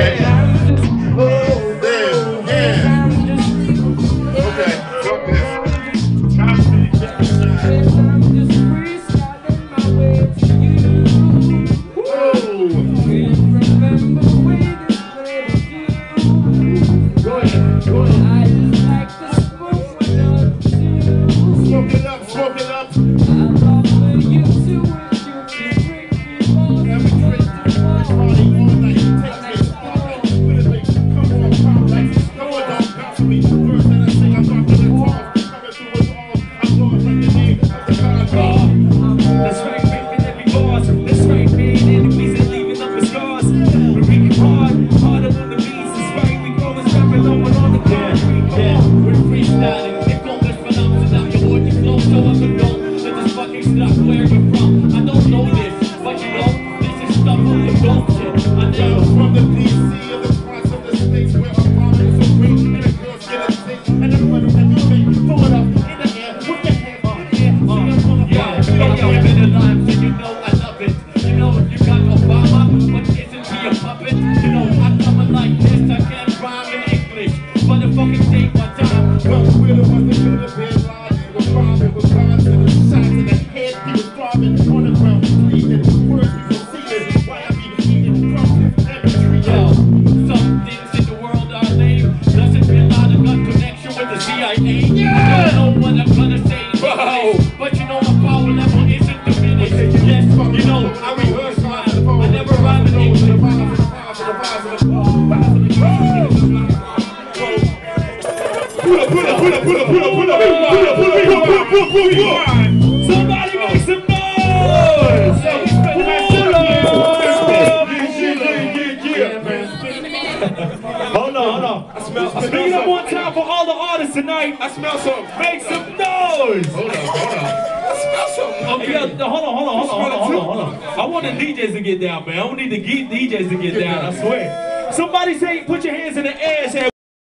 Somebody make some noise! Hold on. Speaking up one time for all the artists tonight. I smell something. Make some noise! Hold on. I smell something. Okay. Hey, hold on. I want the DJs to get down, man. I don't need the DJs to get down, I swear. Somebody say, put your hands in the air and say,